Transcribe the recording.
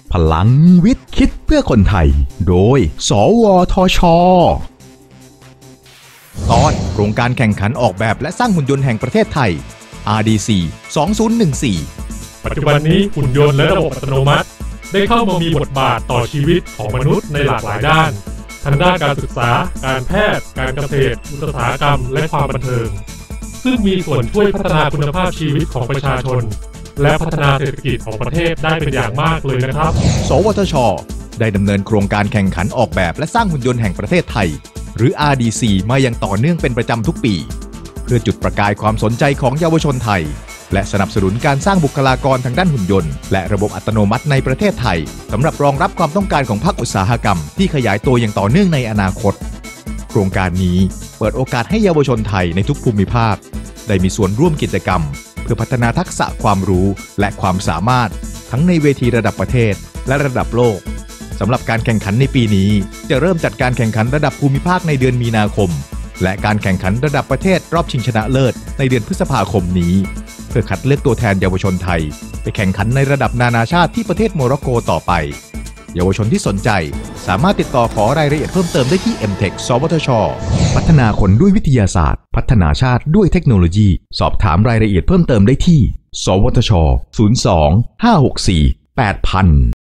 พลังวิทย์คิดเพื่อคนไทยโดยสวทช.ตอนโครงการแข่งขันออกแบบและสร้างหุ่นยนต์แห่งประเทศไทย RDC 2014 ปัจจุบันนี้หุ่นยนต์และระบบอัตโนมัติได้เข้ามามีบทบาทต่อชีวิตของมนุษย์ในหลากหลายด้านทั้งด้านการศึกษาการแพทย์การเกษตรอุตสาหกรรมและความบันเทิงซึ่งมีส่วนช่วยพัฒนาคุณภาพชีวิตของประชาชนและพัฒนาเศรษฐกิจของประเทศได้เป็นอย่างมากเลยนะครับสวทช.ได้ดำเนินโครงการแข่งขันออกแบบและสร้างหุ่นยนต์แห่งประเทศไทยหรือ RDC มาอย่างต่อเนื่องเป็นประจำทุกปีเพื่อจุดประกายความสนใจของเยาวชนไทยและสนับสนุนการสร้างบุคลากรทางด้านหุ่นยนต์และระบบอัตโนมัติในประเทศไทยสำหรับรองรับความต้องการของภาคอุตสาหกรรมที่ขยายตัวอย่างต่อเนื่องในอนาคตโครงการนี้เปิดโอกาสให้เยาวชนไทยในทุกภูมิภาคได้มีส่วนร่วมกิจกรรมเพื่อพัฒนาทักษะความรู้และความสามารถทั้งในเวทีระดับประเทศและระดับโลกสำหรับการแข่งขันในปีนี้จะเริ่มจัดการแข่งขันระดับภูมิภาคในเดือนมีนาคมและการแข่งขันระดับประเทศรอบชิงชนะเลิศในเดือนพฤษภาคมนี้เพื่อคัดเลือกตัวแทนเยาวชนไทยไปแข่งขันในระดับนานาชาติที่ประเทศโมร็อกโกต่อไปเยาวชนที่สนใจสามารถติดต่อขอรายละเอียดเพิ่มเติมได้ที่ MTech สวทช.พัฒนาคนด้วยวิทยาศาสตร์พัฒนาชาติด้วยเทคโนโลยีสอบถามรายละเอียดเพิ่มเติมได้ที่สวทช. 02 564 8000